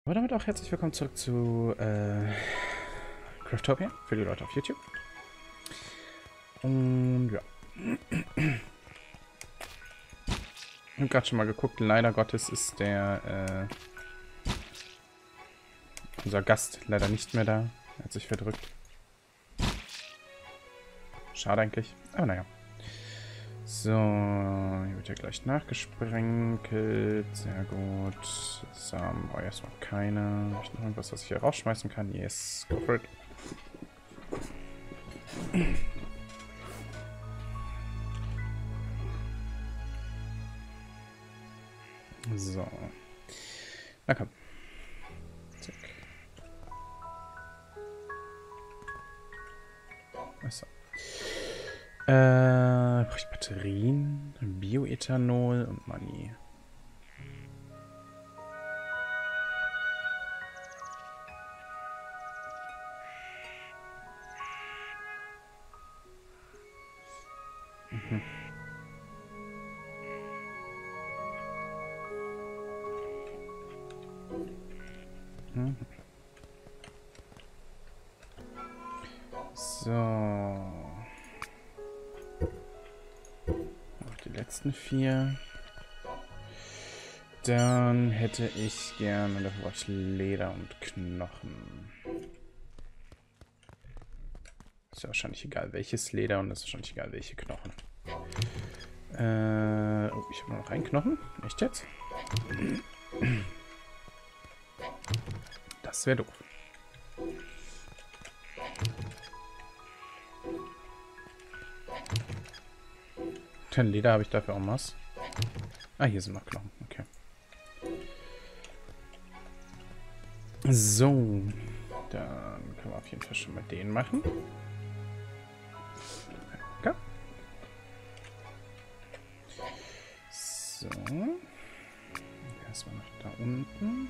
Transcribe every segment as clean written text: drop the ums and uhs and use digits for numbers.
Aber damit auch herzlich willkommen zurück zu Craftopia für die Leute auf YouTube. Und ja. Ich habe gerade schon mal geguckt, leider Gottes ist der unser Gast leider nicht mehr da. Er hat sich verdrückt. Schade eigentlich, aber naja. So, hier wird ja gleich nachgesprenkelt. Sehr gut. Samen brauche ich erstmal keine. Habe ich noch irgendwas, was ich hier rausschmeißen kann? Yes, go for it. So. Na komm. Zack. Achso. Brauche ich Batterien, Bioethanol und Money. Mhm. Mhm. So. Noch die letzten 4. Dann hätte ich gerne, dafür brauche ich Leder und Knochen. Ist ja wahrscheinlich egal welches Leder und ist wahrscheinlich egal welche Knochen. Oh, ich habe nur noch einen Knochen. Echt jetzt? Das wäre doof. Denn Leder habe ich dafür auch was. Ah, hier sind noch Knochen. Okay. So. Dann können wir auf jeden Fall schon mal den machen. Okay. So. Erstmal nach da unten.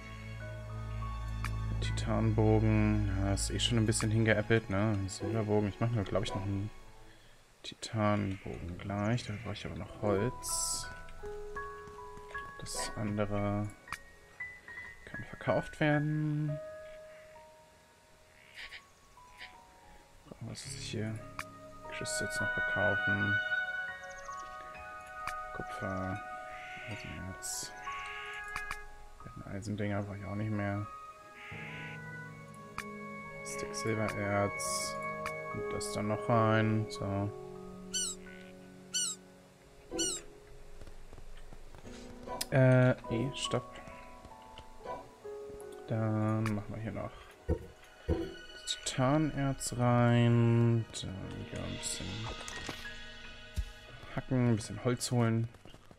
Titanbogen. Ja, ist eh schon ein bisschen hingeäppelt, ne? Silberbogen. Ich mache nur, glaube ich, noch einen Titanbogen gleich. Da brauche ich aber noch Holz. Das andere kann verkauft werden. Was ist hier? Kiste jetzt noch verkaufen. Kupfer. Eisenerz. Eisendinger brauche ich auch nicht mehr. Stick Silbererz. Und das dann noch rein. So. Stopp. Dann machen wir hier noch Titanerz rein. Dann gehen wir ein bisschen hacken, ein bisschen Holz holen.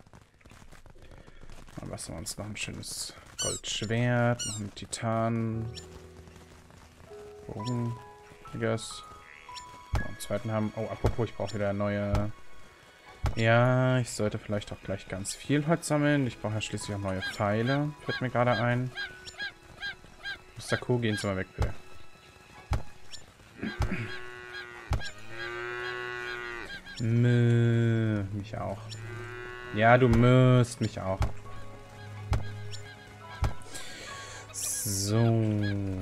Dann basteln wir uns noch ein schönes Goldschwert, noch ein Titanbogen. I guess. Einen zweiten haben. Oh, apropos, ich brauche wieder neue. Ja, ich sollte vielleicht auch gleich ganz viel Holz sammeln. Ich brauche ja schließlich auch neue Pfeile. Fällt mir gerade ein. Mr. Kuh, gehen Sie mal weg, bitte. Mich auch. Ja, du müsst mich auch. So.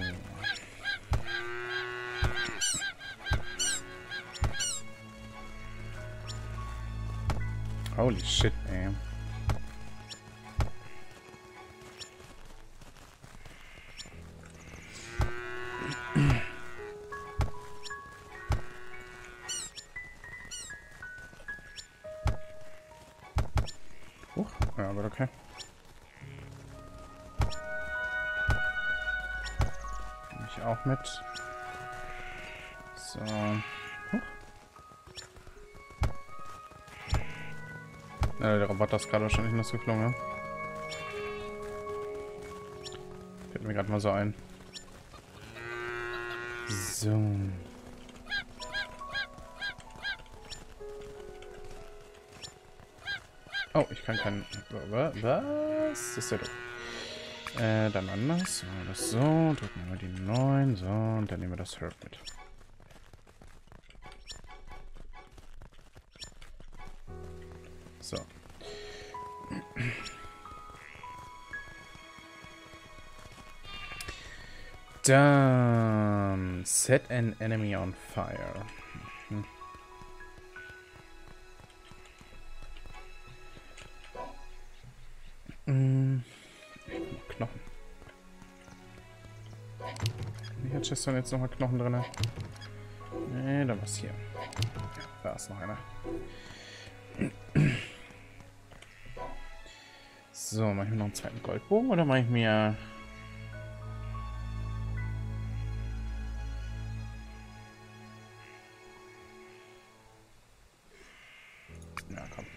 Holy shit, ey. Ja, aber okay. Nehme ich auch mit. So. Der Roboter ist gerade wahrscheinlich nass geflogen, ja? Fällt mir gerade mal so ein. So. Oh, ich kann keinen... Was? Das ist ja doof. Dann anders. So, das so. Drücken wir die 9. So, und dann nehmen wir das Herb mit. So. Dann set an enemy on fire. Knochen. Hier hat Chester jetzt nochmal Knochen drin. Nee, da was hier. Ja, da ist noch einer. So, mache ich mir noch einen zweiten Goldbogen oder mache ich mir... Ja, komm.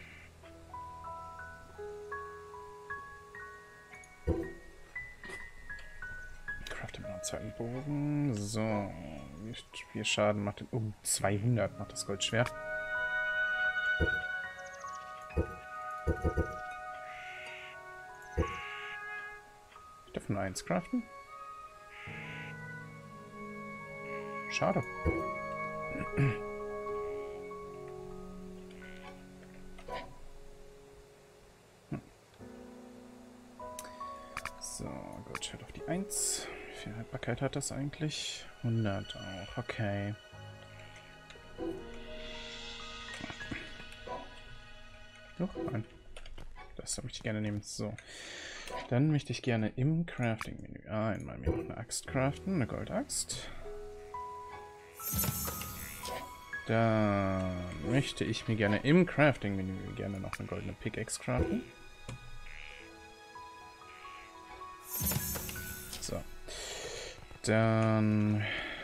Crafte mir noch einen zweiten Bogen. So, wie viel Schaden macht denn... 200 macht das Goldschwert. Ich darf nur eins craften. Schade. So, Goldschwert auf die 1. Wie viel Haltbarkeit hat das eigentlich? 100 auch, okay. Doch, nein. Das möchte ich gerne nehmen. So. Dann möchte ich gerne im Crafting-Menü einmal mir noch eine Axt craften, eine Goldaxt. Dann möchte ich mir gerne im Crafting-Menü gerne noch eine goldene Pickaxe craften. So. Dann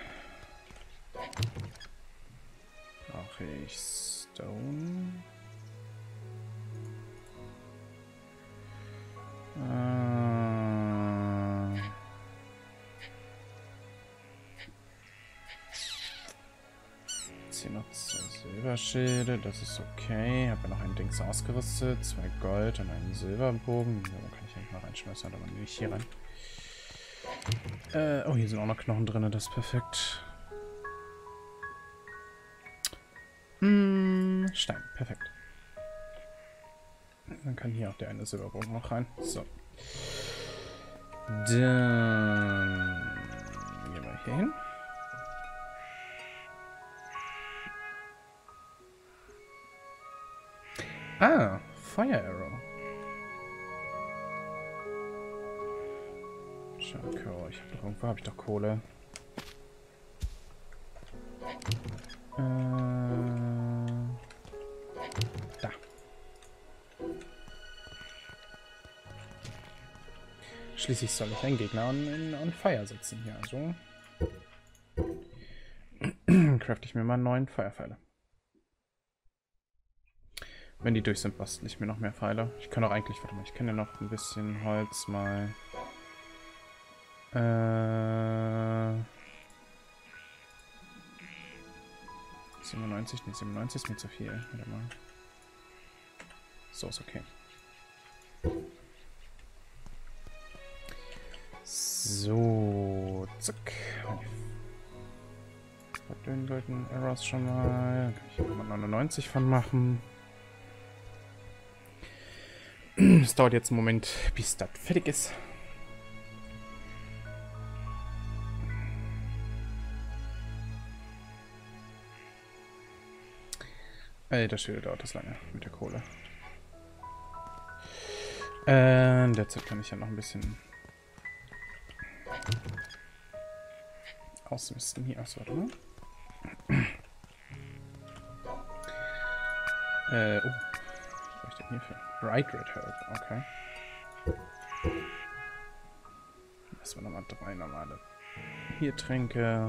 brauche ich Stone. Jetzt hier noch 2 Silberschilde, das ist okay. Ich habe ja noch ein Dings ausgerüstet, 2 Gold und einen Silberbogen. Da kann ich eigentlich mal reinschmeißen, aber nicht hier rein. Oh, hier sind auch noch Knochen drin, das ist perfekt. Stein, perfekt. Dann kann hier auch der eine Silberbogen noch rein. So. Dann gehen wir hier hin. Ah, Fire Arrow. Charcoal. Irgendwo habe ich doch Kohle. Da. Schließlich soll ich einen Gegner on Fire setzen hier. Also crafte ich mir mal 9 Firepfeile. Wenn die durch sind, bastle ich mir noch mehr Pfeile. Ich kann auch eigentlich, warte mal, ich kann ja noch ein bisschen Holz mal... 97, nee, 97 ist mir zu viel. Warte mal. So ist okay. So, zack. Den Golden Arrows schon mal. Da kann ich hier mal 99 von machen. Es dauert jetzt einen Moment, bis das fertig ist. Das Schild dauert das lange mit der Kohle. Derzeit kann ich ja noch ein bisschen ausmisten hier. Achso, warte mal. Was brauche ich denn hier für? Bright Red Herb, okay. Lassen wir nochmal 3 normale hier Tränke.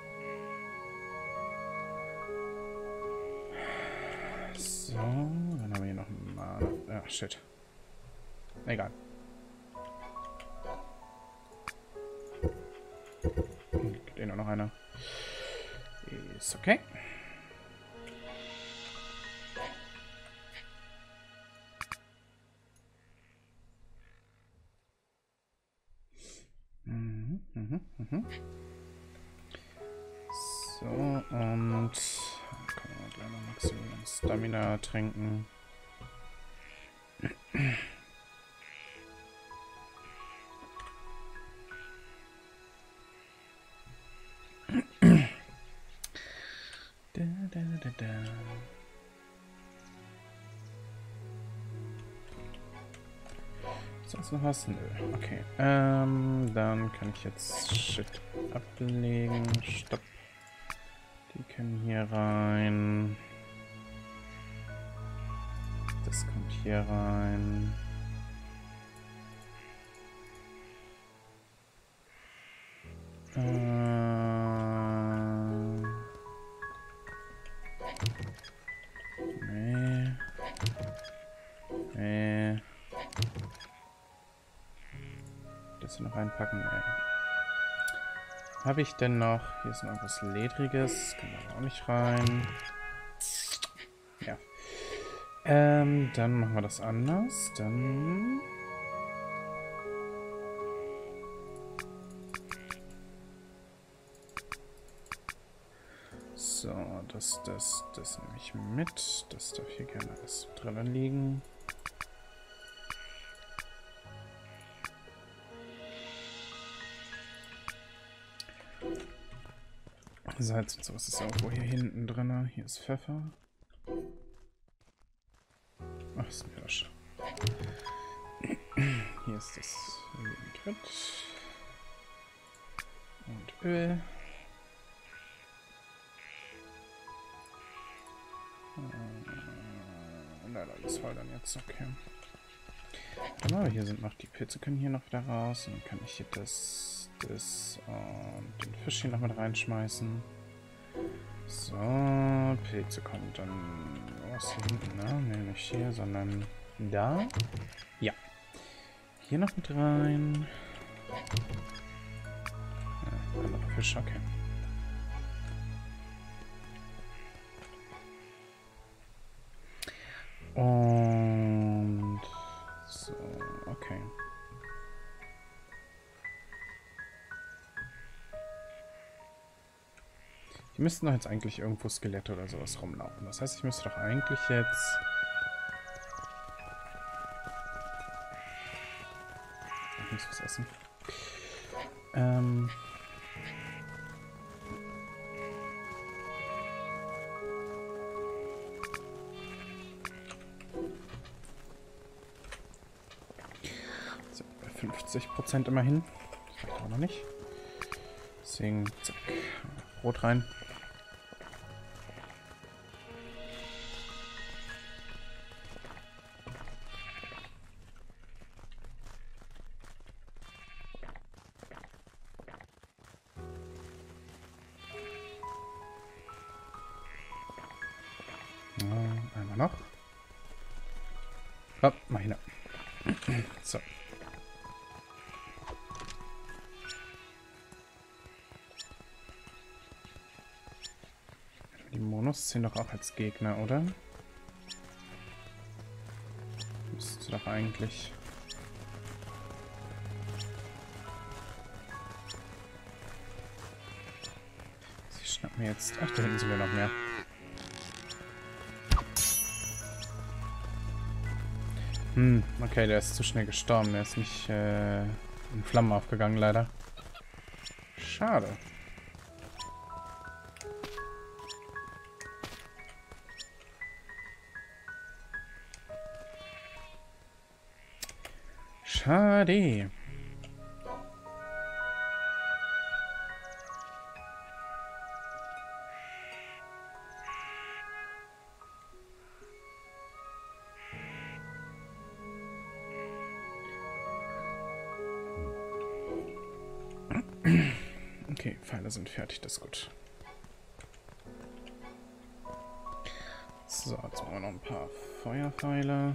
So, dann haben wir hier noch mal. Ah, shit. Egal. Gibt eh nur noch einer. Ist okay. So, und kann man gleich noch Maximum Stamina trinken. da, da, da. Sonst noch was? Nö. Okay. Dann kann ich jetzt Shit ablegen. Stopp. Die können hier rein. Das kommt hier rein. Nee. Nee. Das hier noch reinpacken? Nee. Habe ich denn noch? Hier ist noch was Ledriges. Kann man auch nicht rein. Ja. Dann machen wir das anders. Dann... So, das nehme ich mit. Das darf hier gerne alles drinnen liegen. Salz und sowas ist irgendwo hier hinten drin. Hier ist Pfeffer. Ach, ist ein Hirsch. Hier ist das Vinaigrette. Und Öl. Leider alles voll dann jetzt, okay. Aber hier sind noch die Pilze, können hier noch wieder raus. Und dann kann ich hier das und den Fisch hier noch mit reinschmeißen. So, Pilze kommt dann was hier hinten, ne? Ne, nicht hier, sondern da. Ja. Hier noch mit rein. Ja, anderer Fisch, okay. Und so, okay. Hier müssten doch jetzt eigentlich irgendwo Skelette oder sowas rumlaufen. Das heißt, ich müsste doch eigentlich jetzt... Ich muss was essen. 50% immerhin. Das reicht aber noch nicht. Deswegen, zack, Brot rein. Einmal noch. Hopp, mal hin. So. Die Monos sind doch auch als Gegner, oder? Müsste doch eigentlich... Sie schnappen mir jetzt... Ach, da hinten sind wir noch mehr. Okay, der ist zu schnell gestorben. Der ist nicht in Flammen aufgegangen, leider. Schade. Schade. Okay, Pfeile sind fertig, das ist gut. So, jetzt machen wir noch ein paar Feuerpfeile.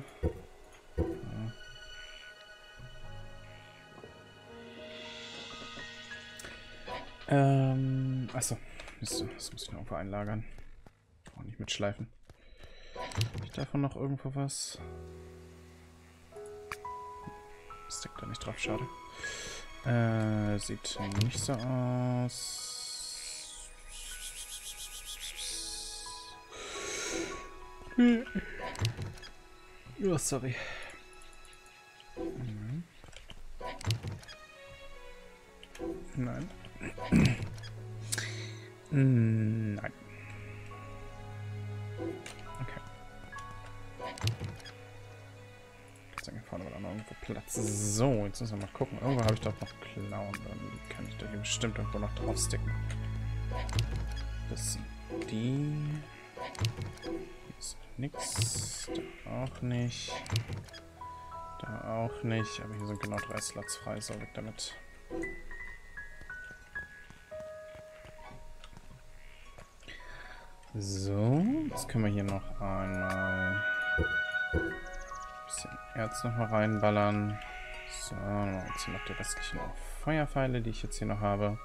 Ja. Achso, das muss ich noch irgendwo einlagern. Auch nicht mitschleifen. Habe ich davon noch irgendwo was? Steckt da nicht drauf, schade. Sieht nicht so aus. Oh, sorry. Nein. Nein. Platz. So, jetzt müssen wir mal gucken. Irgendwo habe ich doch noch Klauen. Die kann ich doch hier bestimmt irgendwo noch draufsticken. Das sind die. Hier ist nix. Da auch nicht. Da auch nicht. Aber hier sind genau 3 Slots frei. So, weg damit. So, jetzt können wir hier noch einmal ein bisschen Erz noch mal reinballern. So, jetzt hier noch die restlichen Feuerpfeile, die ich jetzt hier noch habe.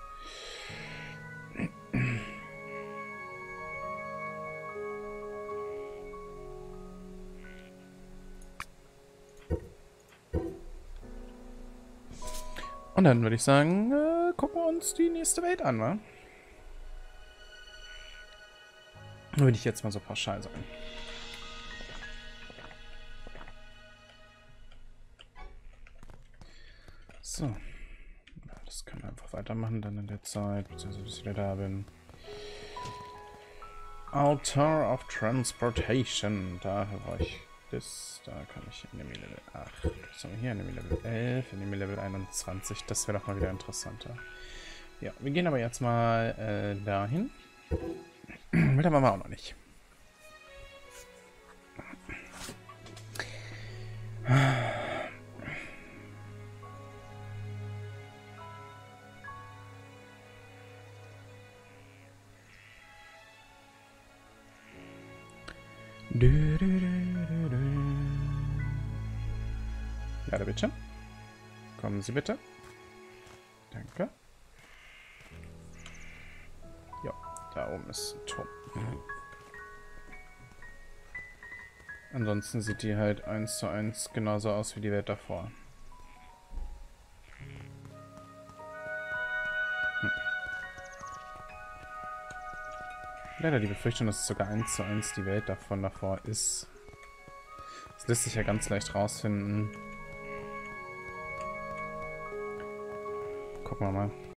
Und dann würde ich sagen, gucken wir uns die nächste Welt an, wa? Würde ich jetzt mal so pauschal sagen. So. Ja, das können wir einfach weitermachen dann in der Zeit, beziehungsweise bis ich wieder da bin. Altar of Transportation. Da habe ich das. Da kann ich Enemy Level 8. Was haben wir hier? Enemy Level 11, Enemy Level 21. Das wäre doch mal wieder interessanter. Ja, wir gehen aber jetzt mal dahin. Mit haben wir auch noch nicht. Ja, bitte. Kommen Sie bitte. Danke. Ja, da oben ist ein Turm. Ansonsten sieht die halt 1:1 genauso aus wie die Welt davor. Leider die Befürchtung, dass es sogar 1:1 die Welt davor ist. Das lässt sich ja ganz leicht rausfinden. Gucken wir mal.